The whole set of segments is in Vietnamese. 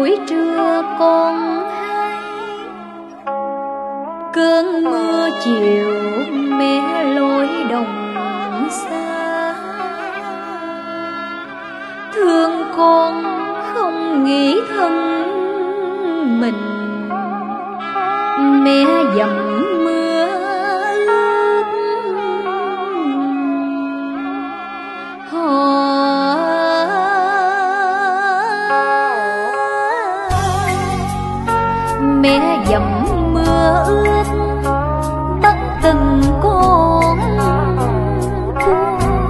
buổi trưa con hay cơn mưa chiều mé lối đồng xa. Thương con không nghĩ thân mình, mẹ dầm mưa ướt hò. Mẹ dầm mưa ướt bắt từng con cua.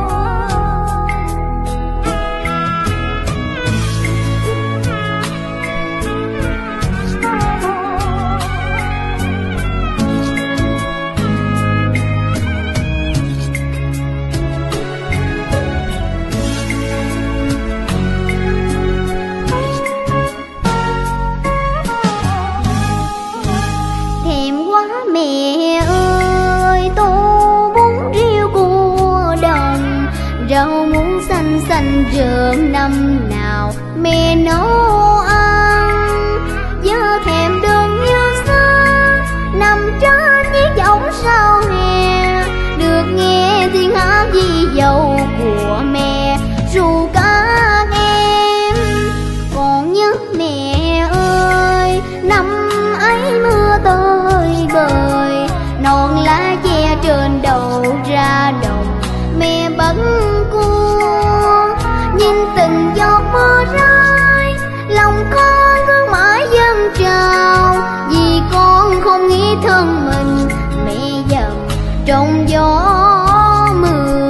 Mẹ ơi, tô bún riêu cua đồng, rau muống xanh xanh rợn năm nào mẹ nấu ăn. Giờ thèm đường như xưa nằm trên chiếc võng sau hè, được nghe tiếng hát di dậu của mẹ ru các em. Còn nhớ mẹ ơi, năm ấy mưa tơi bời, non lá che trên đầu ra đồng mẹ bấn cua. Nhìn từng giọt mưa rơi, lòng con cứ mãi dâng trào, vì con không nghĩ thân mình mẹ dầm trong gió mưa.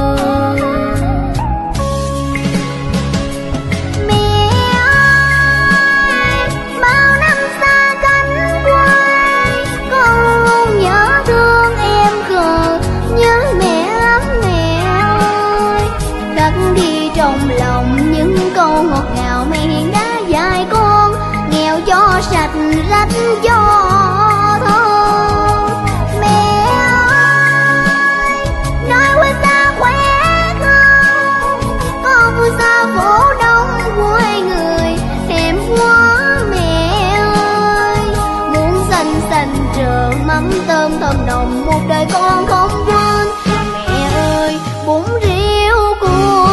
Trong lòng những câu ngọt ngào mẹ hiền đã dạy con, nghèo cho sạch rách cho thơ. Mẹ ơi, nơi quê xa khỏe không? Con vui xa phố đông quê người, thèm quá mẹ ơi. Muốn xanh xanh rợn mắm tôm thơm nồng, một đời con không quên. Mẹ ơi, bún riêu cua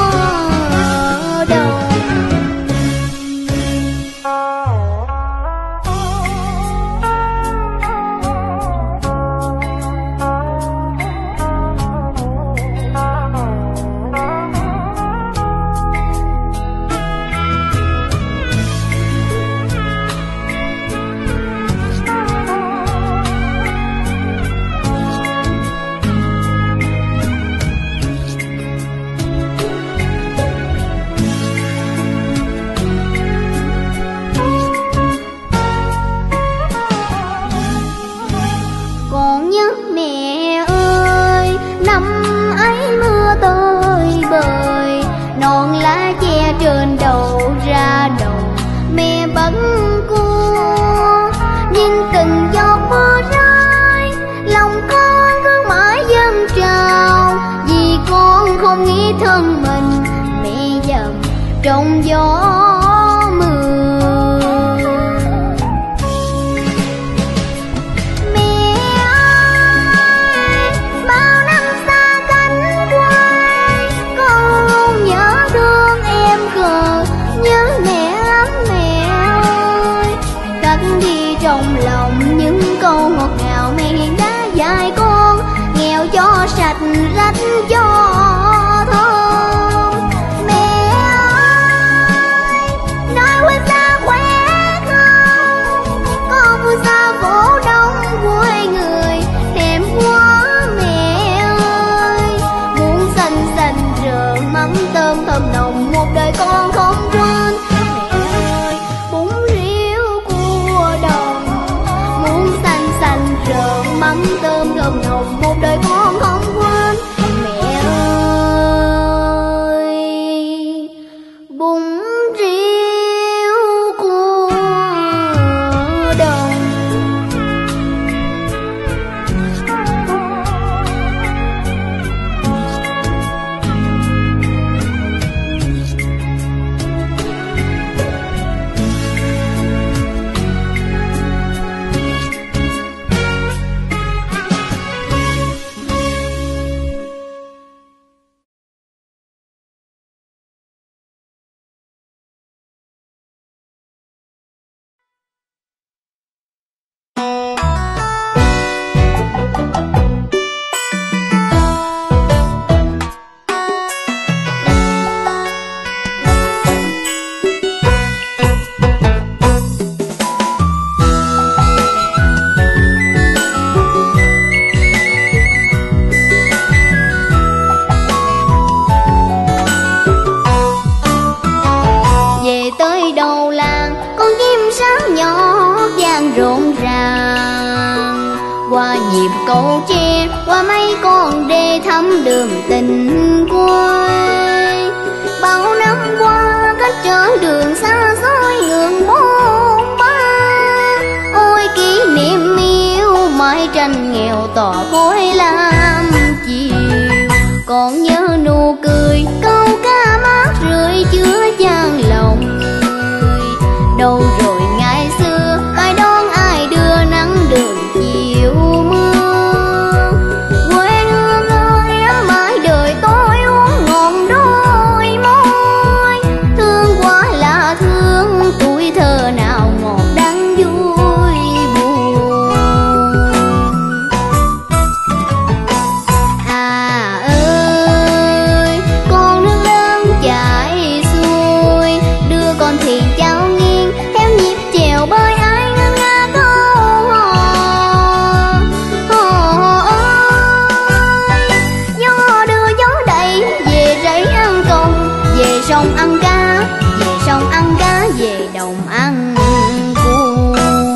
nhịp cầu tre qua mấy con đê thăm đường tình quê. Bao năm qua cách trở đường xa xôi ngượng bốn ba, ôi kỷ niệm yêu mãi tranh nghèo tỏ khói làm chiều. Còn nhớ nụ cười câu ca mát rượi chứa chan lòng người. Đâu rồi ngày xưa ai đón ai đưa nắng đường chiều mưa. Quê hương ơi em mãi đời tôi uống ngọn đôi môi. Thương quá là thương tuổi thơ nào ngọt đắng vui buồn. À ơi con nước lớn chảy xuôi, đưa con thuyền chao nghiêng theo nhịp chèo bơi ai ngân nga câu hò ơi. Gió đưa gió đẩy về rẫy ăn công, về sông ăn cá, về sông ăn cá, về đồng ăn cua.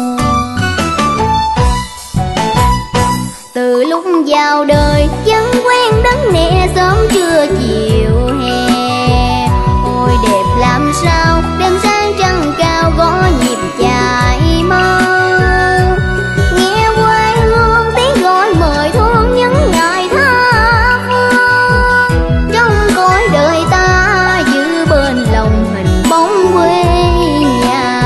Từ lúc vào đời dân quen đất nẻ sớm trưa chiều hè. Ôi đẹp làm sao đêm sáng trăng cao gõ nhịp chạy mau. Nghe quê hương tiếng gọi mời thương những ngày tha phương. Trong cõi đời ta giữ bên lòng hình bóng quê nhà.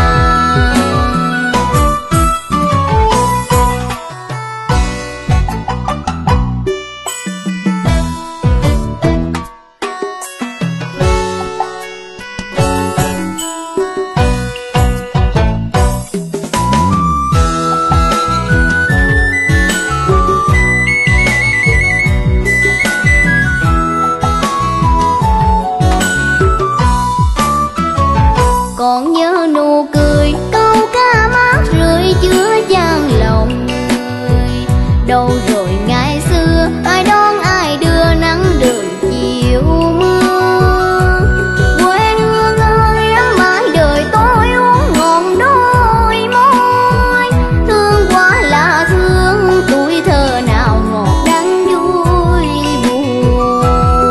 Còn nhớ nụ cười câu ca mát rượi chứa chan lòng người. Đâu rồi ngày xưa ai đón ai đưa nắng đường chiều mưa. Quê hương ơi em mãi đời tôi uống ngọn đôi môi. Thương quá là thương tuổi thơ nào ngọt đắng vui buồn.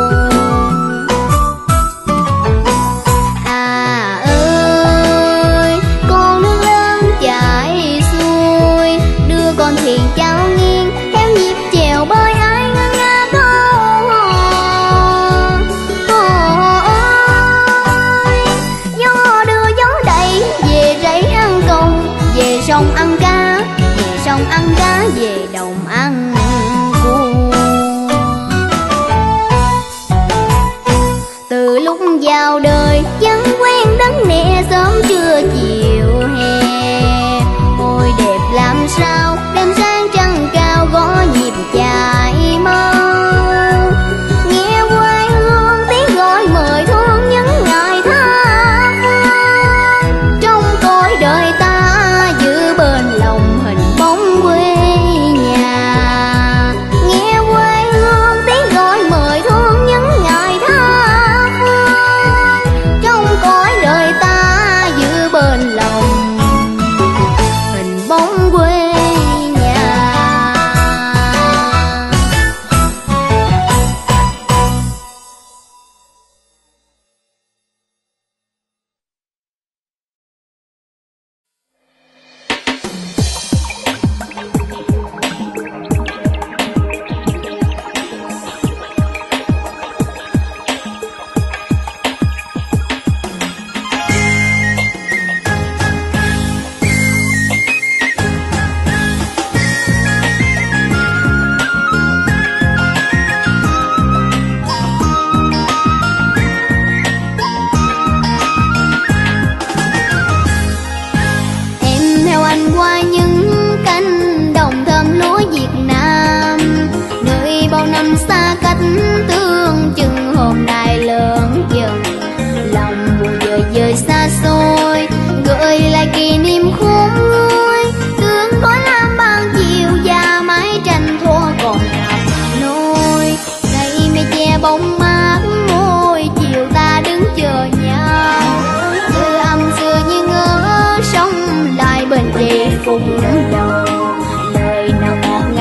À ơi con nước lớn chảy xuôi, đưa con thuyền chao nghiêng theo nhịp chèo bơi ai ngân nga câu hò ơi. Gió đưa gió đẩy về rẫy ăn công, về sông ăn cá, về sông ăn cá, về đồng ăn cua. Từ lúc vào đời dân quen đất nẻ sớm trưa chiều hè. Ôi đẹp làm sao đêm sáng trăng cao gõ nhịp chạy mau. Nghe quê hương tiếng gọi mời thương những ngày tha phương. Trong cõi đời ta giữ bên lòng hình bóng quê nhà. Nghe quê hương tiếng gọi mời thương những ngày tha phương. Trong cõi đời ta giữ bên lòng hình bóng quê nhà. Em theo anh qua những cánh đồng thơm lúa Việt Nam, nơi bao năm xa cách tương chừng hôm nay lớn dần. Lòng buồn dời dời xa xôi gợi lại kỷ niệm khôn nguôi. Tương có lam ban chiều và mái tranh thua còn ngập nôi. Cây mây che bóng mát ngôi chiều ta đứng chờ nhau. Từ âm xưa như ngỡ sống lại bên đi cùng đầu. Lời nào ngọt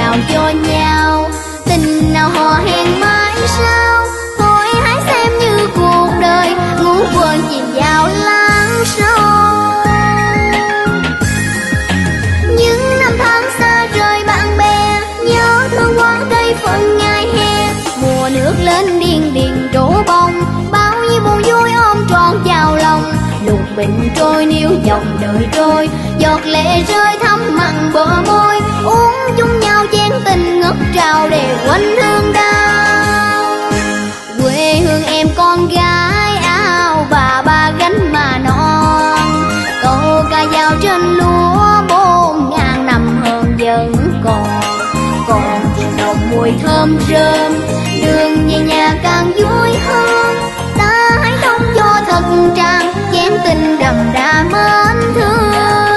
bình trôi níu dòng đời trôi, giọt lệ rơi thấm mặn bờ môi, uống chung nhau chén tình ngất trào để quên thương đau. Quê hương em con gái áo bà ba gánh mà non, câu ca dao trên lúa 4000 năm hơn vẫn còn trên đồng mùi thơm rơm, đường về nhà càng vui hơn. Ta hãy đông cho thật tràn chén tình đậm đà mến thương.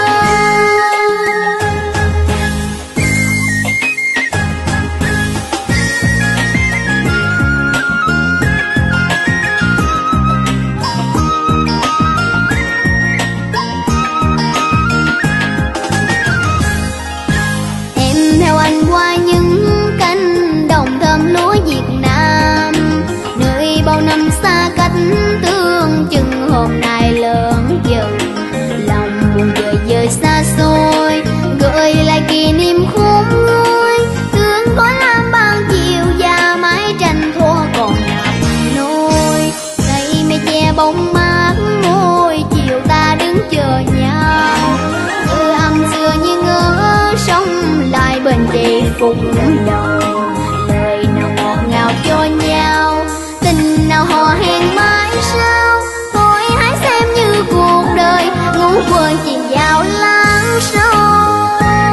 Anh qua những cánh đồng thơm lúa Việt Nam, nơi bao năm xa cách tương chừng hôm nay lớn dần. Lòng buồn dời xa xôi, gợi lại kỷ niệm khôn nguôi, thương có lam ban chiều già mái tranh thua còn nằm nôi. Cây mây che bóng mát ngôi, chiều ta đứng chờ nhau, như âm xưa như ngỡ sống lại bên đây phục đầu. Lời nào ngọt ngào cho nhau, tình nào hò hẹn mãi sao, thôi hãy xem như cuộc đời ngủ quên chỉ vào lãng sâu.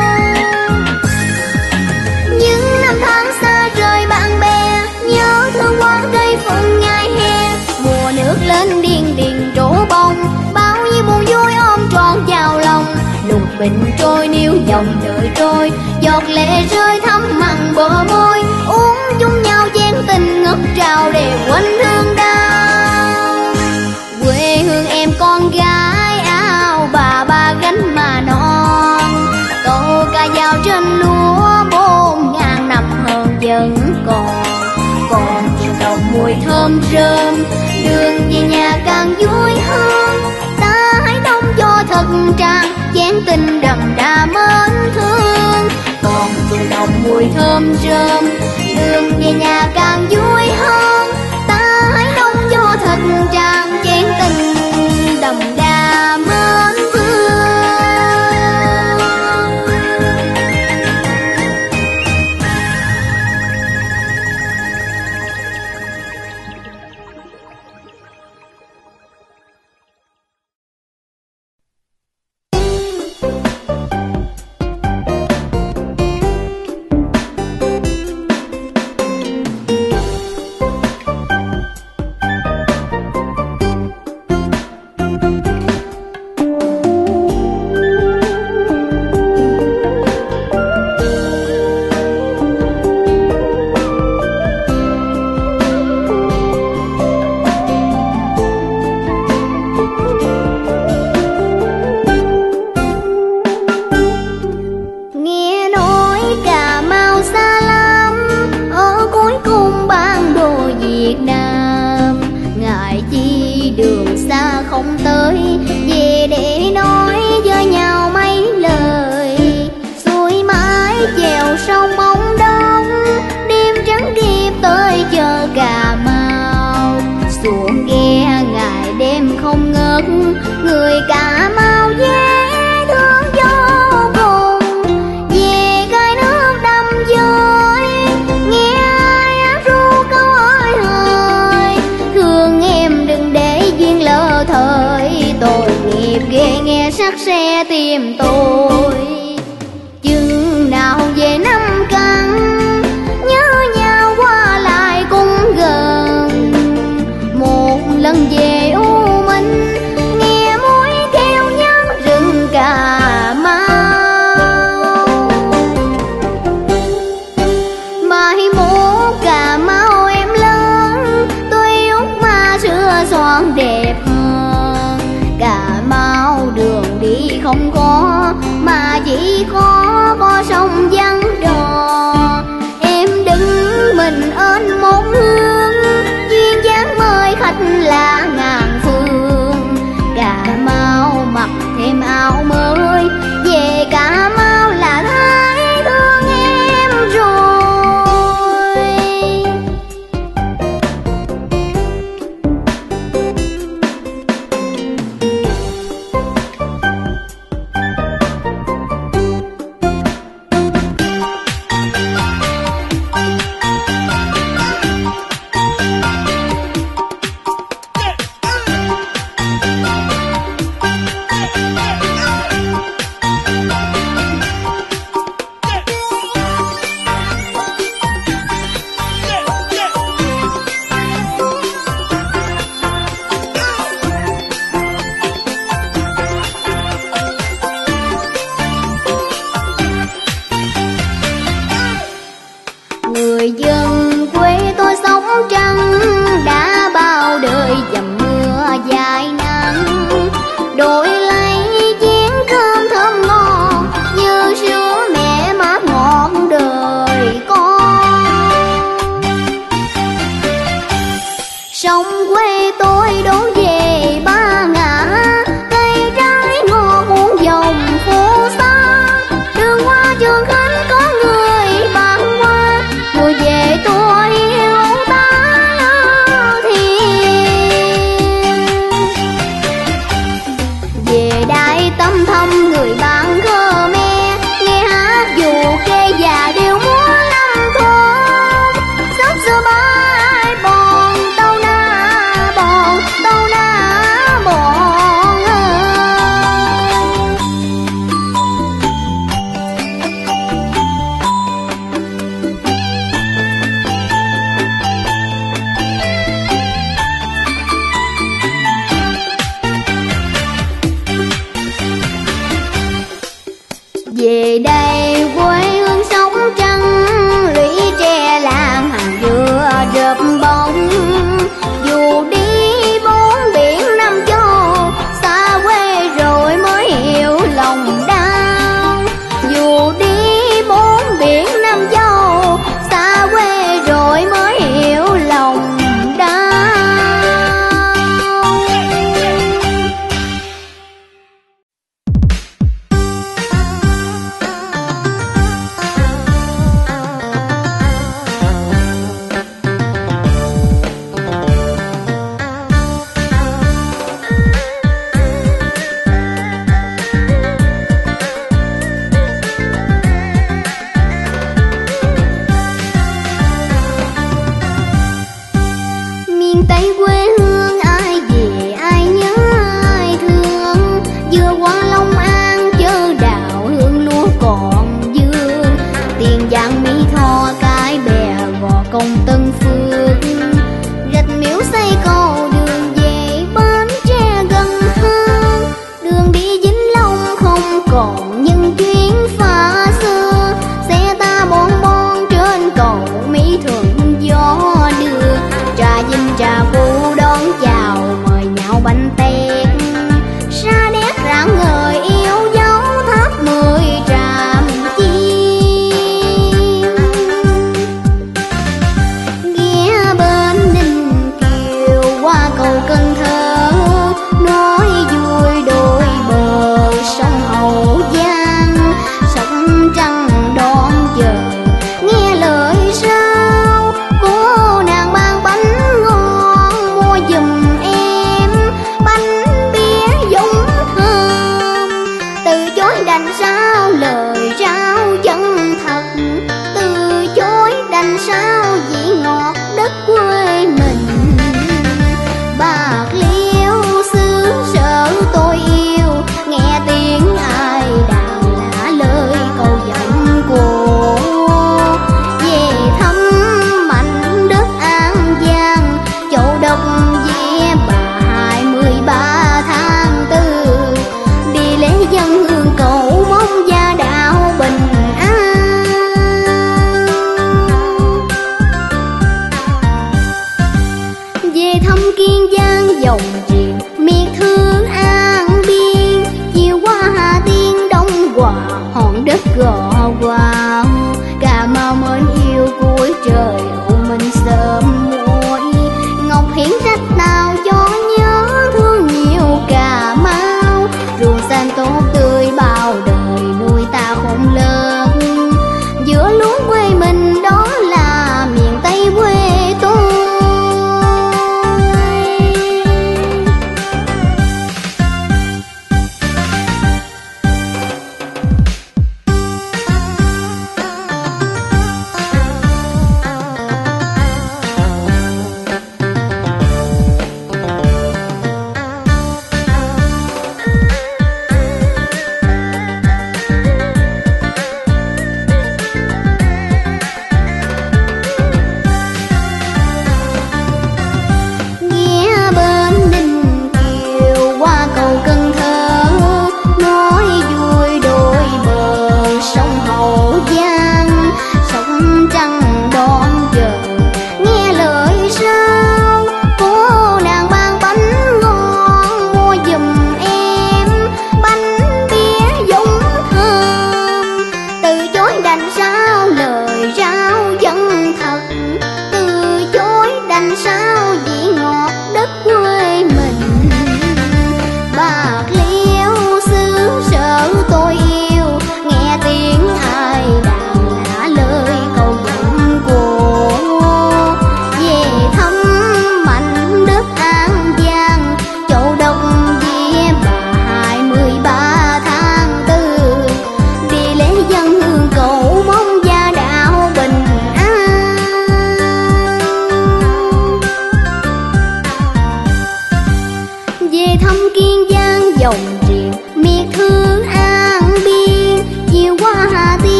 Những năm tháng xa rời bạn bè, nhớ thương quá cây phận ngày hè, mùa nước lên điên điền trổ bông, bao nhiêu buồn vui ôm trọn vào lòng. Lục bình trôi níu dòng đời trôi, giọt lệ rơi thấm mặn bờ môi, uống chung nhau chén tình ngất trào để quên thương đau. Quê hương em con gái áo bà ba gánh mà non, câu ca dao trên lúa 4000 năm hơn vẫn còn trên đồng mùi thơm rơm, đường về nhà càng vui hơn. Ta hãy đông cho thật tràn chén tình đậm đà mến thương, còn trên đồng mùi thơm rơm, đường về nhà càng vui hơn. Ta hãy đông cho thật tràn chén tình đậm đà mến thương. Người Cà Mau dễ thương vô cùng, về cái nước đầm dơi nghe ai hát ru câu ơi hời. Thương em đừng để duyên lỡ thời, tội nghiệp ghê nghe sắc xe tìm tôi. Chừng nào về năm căn nhớ nhau qua lại cũng gần, một lần về U Minh nghe mối kêu nhớ rừng Cà Mau. Mai mốt Cà Mau em lớn, tôi út ma xưa xoan đẹp hơn. Cà Mau đường đi không có, mà chỉ có sông vắng đò. Em đứng mình ơn một hương, duyên dáng mời khách là ngàn phương. Cà Mau mặc thêm áo mới, về Cà Mau là thấy thương em rồi. về đại tâm thâm người bạn Khmer, nghe hát dù kê già đều múa lâm thôn. Sắp xưa bãi bòn tâu na bòn, tâu na bòn ơi. Về đây quê hương sống trăng, lũy tre làng hàng dừa rợp bóng. Dù đi bốn biển năm châu, xa quê rồi mới hiểu lòng đau. Dù đi bốn biển năm châu, xa quê rồi mới hiểu lòng đau. Miền Tây quê hương ai về ai nhớ ai thương, vừa qua Long An chớ đào hương lúa còn dương. Tiền Giang Mỹ Tho Cái Bè Gò Công Tân Phước, Rạch Miễu xây cầu đường về Bến Tre gần hơn. Đường đi Vĩnh Long không còn những chuyến phá xưa, xe ta bon bon trên cầu Mỹ Thuận gió đưa. Trà Vinh trà Phú đón chào mời nhạo bánh tét, sa đéc rạng ngời yêu dấu tháp 10 tràm chim. Ghé bên Ninh Kiều qua cầu Cần Thơ, nói vui đôi bờ sông Hậu Giang. Sông trăng đón chờ nghe lời sao, cô nàng mang bánh ngon mua giùm em. Bánh bía dũng thơm, từ chối đành sao lời trao chân thật. Từ chối đành sao vị ngọt đất quê mình. Bạc Liêu xứ sở tôi yêu, nghe tiếng ai đàn lạ lời câu giọng cô. Về thăm mảnh đất An Giang, Châu Đốc Vẽ Bà 23 tháng 4, đi lễ dân hương cầu mong gia đạo bình an. Về thăm Kiên Giang dòng triền miệt thương An Biên, chiều qua Hà Tiên Đông Hòa hòn đất Gò Quao. Cà Mau mến yêu cuối trời u minh sớm muối, Ngọc Hiển trách nào cho nhớ thương nhiều Cà Mau. Ruộng xanh tốt tươi bao đời nuôi ta khôn lớn, giữa lúa quê mình đó là miền Tây quê tôi.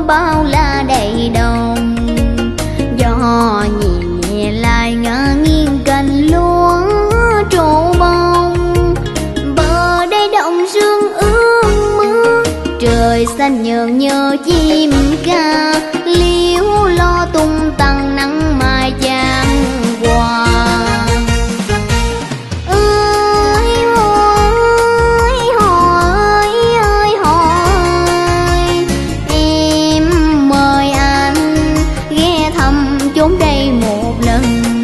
bao la đầy đồng. Gió nhẹ lại ngả nghiêng cành lúa trổ bông. Bờ đây động sương ương mưa, trời xanh nhợn nhơ chim ca. Liễu lo tung tăng nắng mai chan hòa. Chốn đây một lần,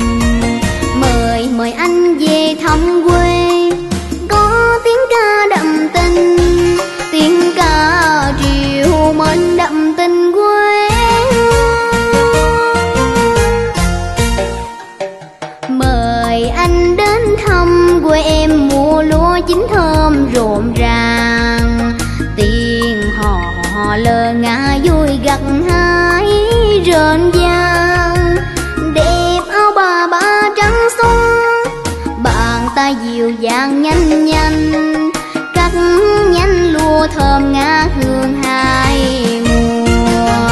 mời anh về thăm quê. Có tiếng ca đậm tình, tiếng ca triều mến đậm tình quê. Mời anh đến thăm quê em, mùa lúa chín thơm rộn ràng. Tiếng hò lơ ngả vui gặt hái rộn vang. Đẹp áo bà trắng xóa, bàn tay dịu dàng nhanh nhanh. Cắt nhánh lúa thơm ngát hương hai mùa.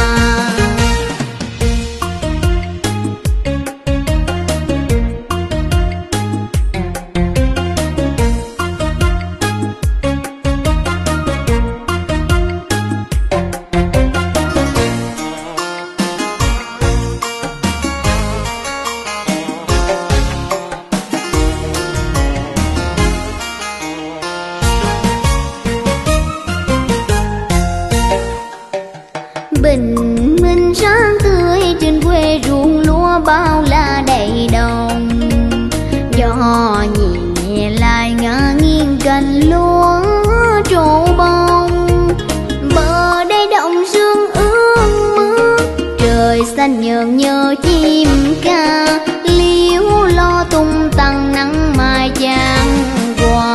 Bình minh sáng tươi trên quê ruộng lúa bao la đầy đồng. Gió nhẹ lại ngả nghiêng cành lúa trổ bông. Bờ đây động sương ương mưa, trời xanh nhợn nhơ chim ca. Liễu lo tung tăng nắng mai chan hòa.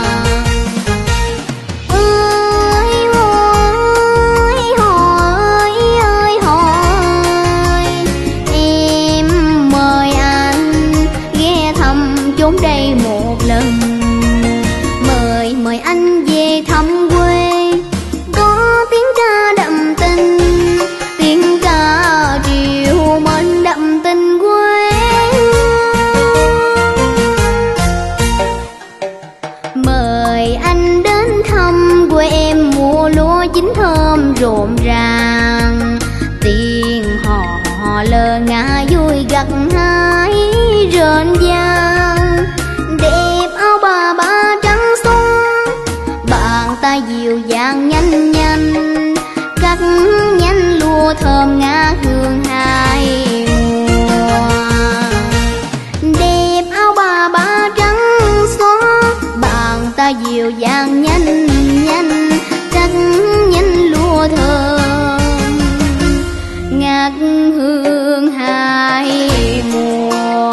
Chốn đây một lần, mời anh về thăm quê. Có tiếng ca đậm tình, tiếng ca triều mến đậm tình quê. Mời anh đến thăm quê em, mùa lúa chín thơm rộn ràng. Tiếng hò lơ ngả vui gặt hái rộn vang. Đẹp áo bà trắng xóa, bàn tay dịu dàng nhanh nhanh. Cắt nhánh lúa thơm ngát hương hai mùa. Đẹp áo bà trắng xóa, bàn tay dịu dàng nhanh nhanh. Cắt nhánh lúa thơm ngát hương hai mùa.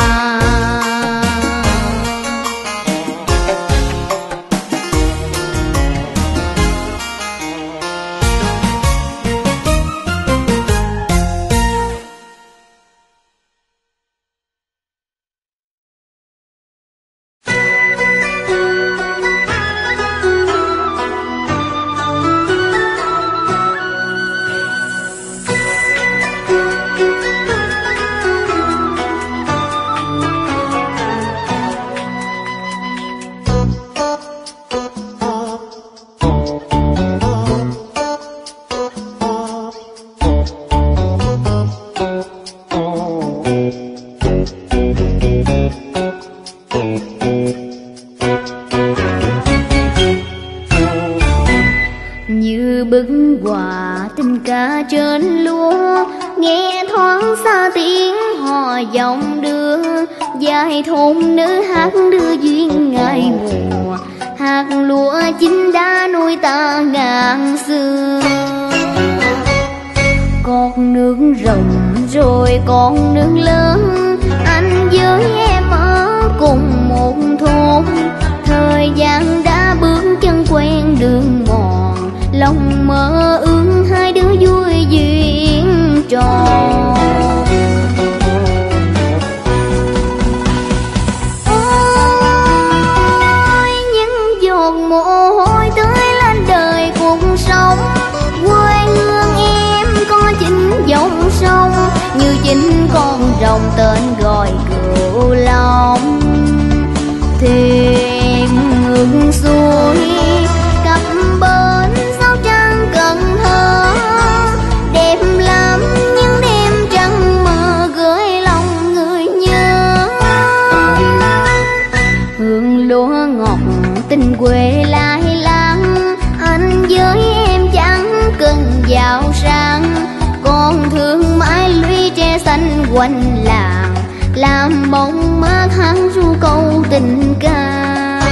Như bức họa tình ca trên lúa, nghe thoáng xa tiếng hò giọng đưa. Dài thôn nữ hát đưa duyên ngày mùa, hạt lúa chín đã nuôi ta ngàn xưa. Con nước rộng rồi con nước lớn, anh với em ở cùng một thôn. Thời gian đã bước chân quen đường mòn, lòng mơ ước hai đứa vui duyên tròn. Ôi những giọt mồ hôi tưới lên đời cuộc sống, quê hương em quanh làng, làm bóng mát hát ru câu tình ca.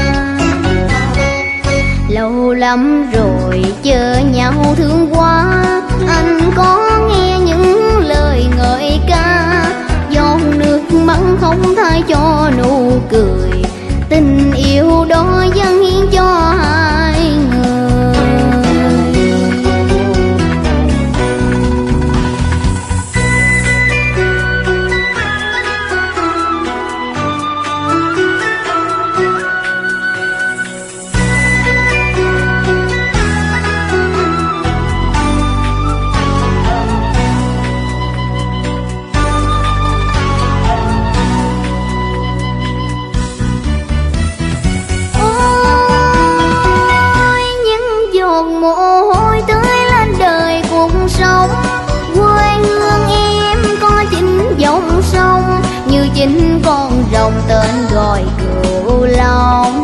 Lâu lắm rồi chờ nhau thương quá, anh có nghe những lời ngợi ca. Giọt nước mắt không thay cho nụ cười, tình yêu đó dâng hiến cho hai người. Như chính con rồng tên gọi Cửu Long,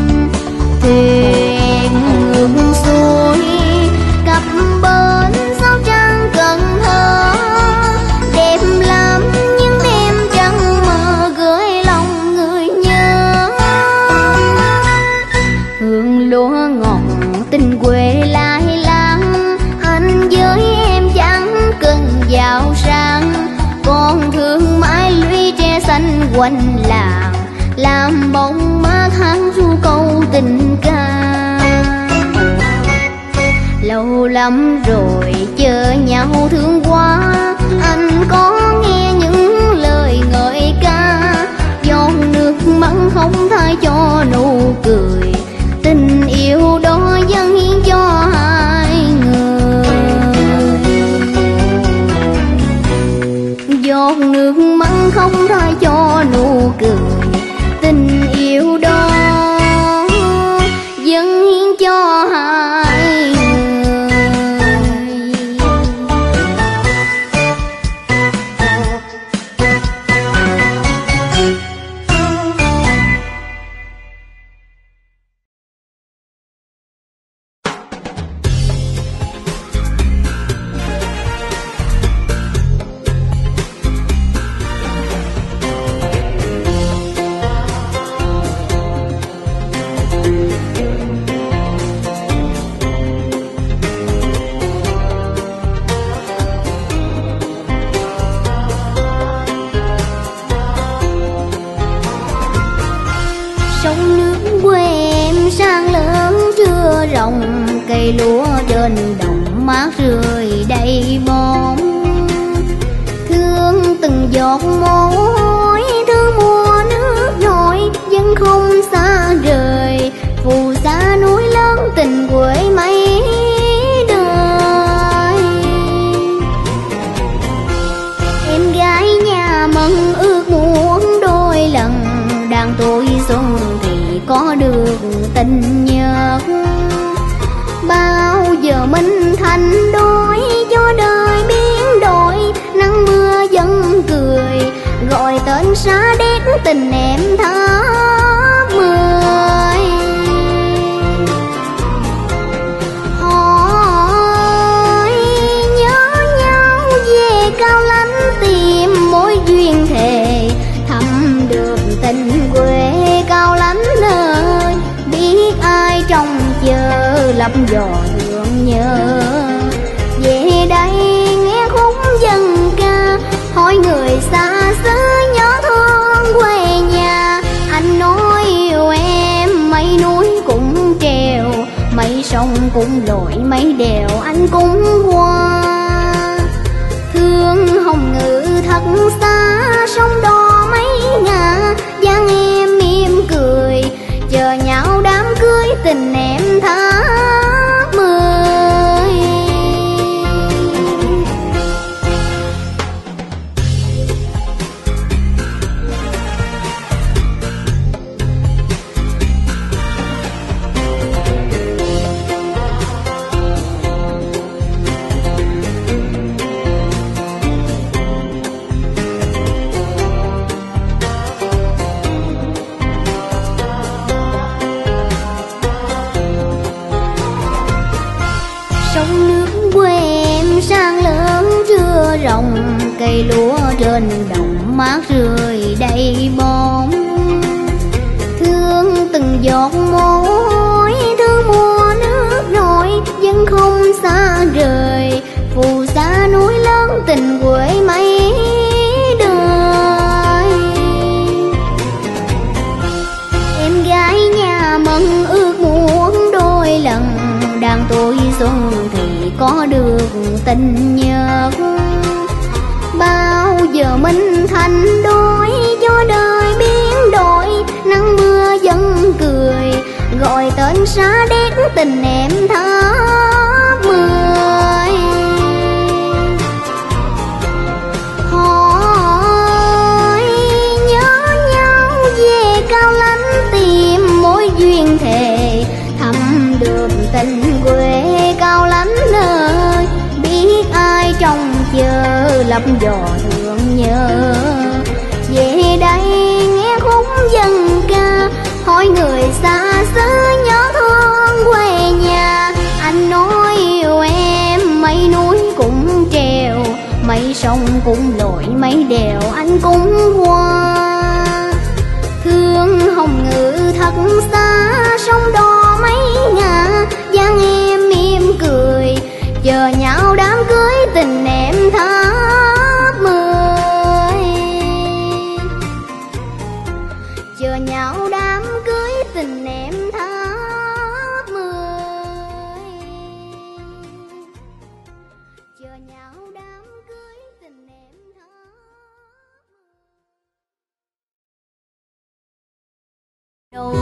thuyền ngược xuôi cặp bến sao trăng Cần Thơ. Đẹp lắm những đêm trăng mơ gửi lòng người nhớ. Hương lúa ngọt tình quê lai láng, anh với em chẳng cần giàu sang. Con thương mãi lũy tre xanh quanh làng, làm bóng mát hát ru câu tình ca. Lâu lắm rồi chờ nhau thương quá, anh có nghe những lời ngợi ca. Giọt nước mắt không thay cho nụ cười, tình yêu đó dâng hiến cho hai người. Giọt nước mắt không thay cho nụ cười, tình yêu đó dâng hiến cho hai người. Cây lúa trên đồng mát rơi đầy bóng, thương từng giọt mồ hôi, thương mùa nước nổi vẫn không xa rời. Phù sa núi lớn tình quê mấy đời. Em gái nhà mừng ước muốn đôi lần, đang tuổi xuân thì có được tình nhật. Bao giờ mình thành đôi, cho đời biến đổi, nắng mưa vẫn cười, gọi tên xa đét tình em tháng 10. Hỏi nhớ nhau về Cao Lãnh, tìm mối duyên thề, thăm được tình quê Cao Lãnh ơi. Biết ai trong chờ lấp dò thương nhớ, về đây nghe khúc dân ca, hỏi người xa xứ nhớ thương quê nhà. Anh nói yêu em mấy núi cũng trèo, mấy sông cũng lội, mấy đèo anh cũng qua. Thương Hồng Ngự thật xa, sông đò mấy ngả, dáng em mỉm cười, chờ nhau đám cưới tình em tháng 10. lòng cây lúa trên đồng mát rơi đầy bóng. Thương từng giọt mồ hôi, thương mùa nước nổi vẫn không xa rời, phù sa núi lớn tình quê mấy đời. Em gái nhà mừng ước muốn đôi lần, đang tuổi xuân thì có được tình nhật. Bao giờ mình thành đôi, cho đời biến đổi, nắng mưa vẫn cười, gọi tên xa đét tình em tháp 10. Hỏi nhớ nhau về Cao Lãnh, tìm mối duyên thề thăm được tình quê Cao Lãnh ơi. Biết ai trong chờ lấp dò thương nhớ, về đây nghe khúc dân ca, hỏi người xa xứ nhớ thương quê nhà. Anh nói yêu em, mấy núi cũng treo, mấy sông cũng lội, mấy đèo anh cũng qua. Thương hồng ngự thật xa, sông đò mấy ngả, dáng em mỉm cười, chờ nhau đám cưới tình em tháp 10. Chờ nhau đám cưới tình em tháp 10. Chờ nhau đám cưới tình em tháp 10.